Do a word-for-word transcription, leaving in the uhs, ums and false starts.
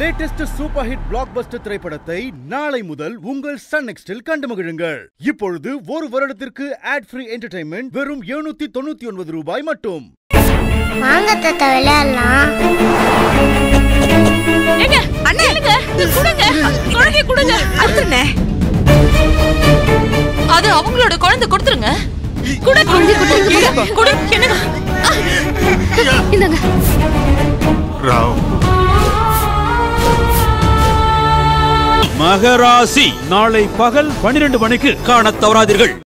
Latest super hit blockbuster திரைப்படத்தை நாளை முதல் உங்கள் சன் நெக்ஸ்டில் கண்டு மகிழுங்கள். இப்பொழுது ஒரு வருடத்திற்கு ஆட் ஃப்ரீ என்டர்டைன்மெண்ட் வெறும் எழுநூத்தி தொண்ணூத்தி ஒன்பது ரூபாய் மட்டும். வாங்க தாத்தா விளையாடலாம். ஏங்க அண்ணே இல்லங்க குடுங்க குழந்தை குடுங்க அண்ணே. அது அவங்களோட குழந்தை கொடுத்துருங்க. குடு குழந்தை குடு குடு என்னங்க இந்தங்க. ராவ் மகராசி நாளை பகல் பன்னிரண்டு மணிக்கு காணத் தவறாதீர்கள்.